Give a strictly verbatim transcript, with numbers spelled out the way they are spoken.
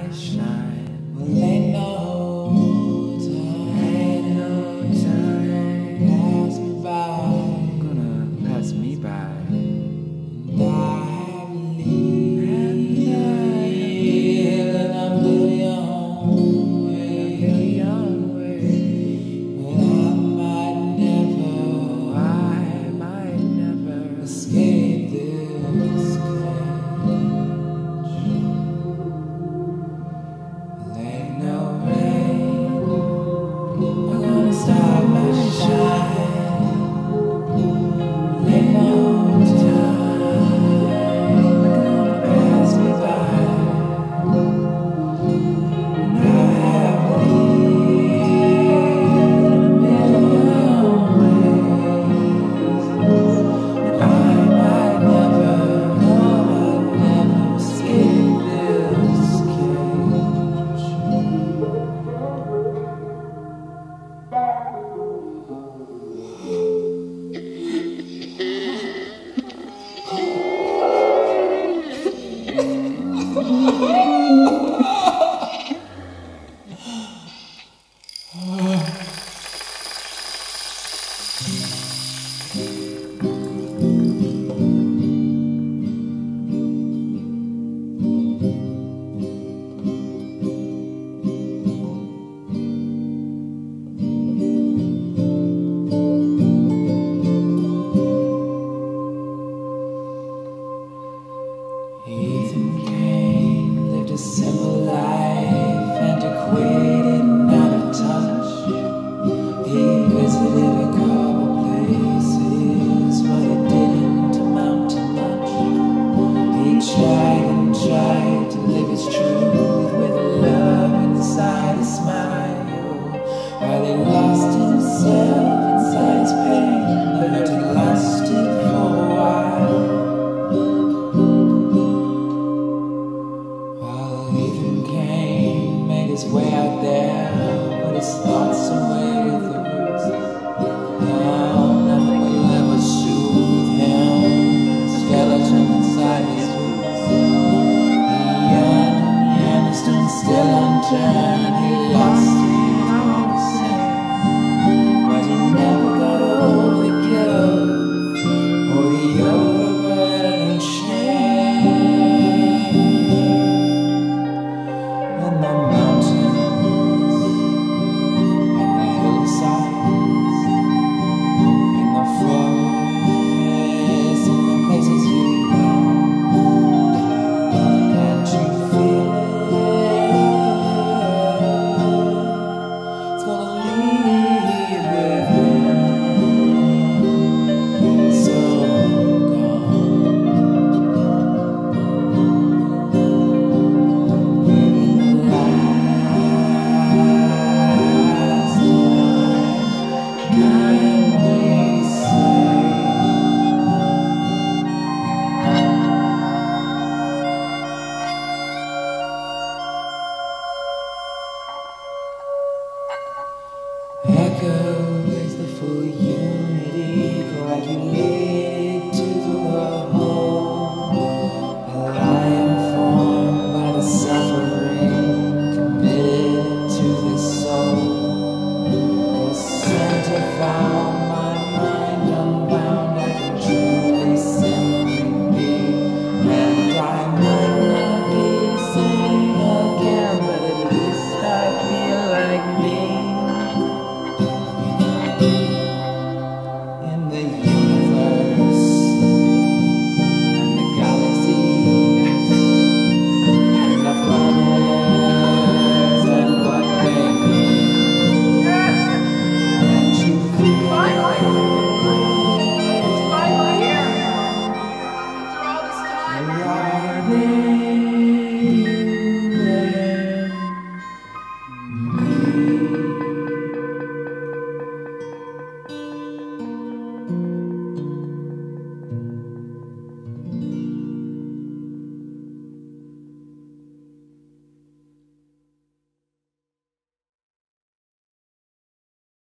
my shine. Well, ain't no time, ain't no time pass me by, gonna pass me by. And I believe that I'm billion ways, billion ways. But I might never, I might never escape this cage. Well, ain't no rain, I'm gonna stop my shine. Well, ain't no time gonna pass me by. And I believe in a million ways. And I might never, no, I might never escape this cage. Echo Cain lived a simple life, antiquated and out of touch. He visited a couple places, but it didn't amount to much. He tried and tried to live his truth with love inside his smile, while he lost himself inside his pain, but it lasted for a while. Echo Cain made his way out there, put his thoughts away with the roots. Now nothing will ever soothe him, the skeleton inside his boots. He yearned and yearned, his stone still unturned. He lost it all the same, but he never got over the guilt or the overburdening shame. In the mountains, in the hillsides, in the forests, in the places you know, can't you feel it? It's gonna leave with him, so gone. Living the last time, can't wait.